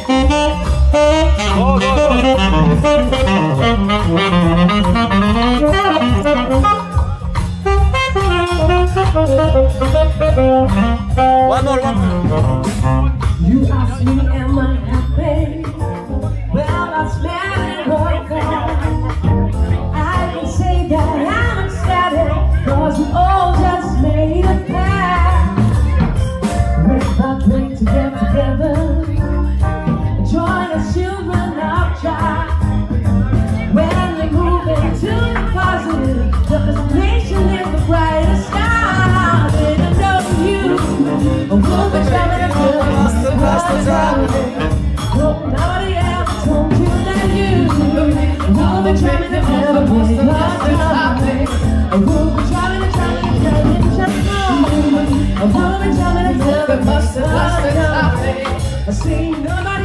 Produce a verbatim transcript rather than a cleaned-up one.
Go, go, go. One more, one more. You ask me, am I happy? Well, I smell it all gone. I can say that I'm ecstatic, cause we all just made a pact. With our drink to get together, join the children of God. When we move into the positive, the destination is the brightest star. Didn't know you, a woman traveling to the Masterblaster. Nobody ever told you that you will be traveling to never be lost. I will be traveling, traveling, traveling, just know. I will be traveling until the Masterblaster. I see nobody.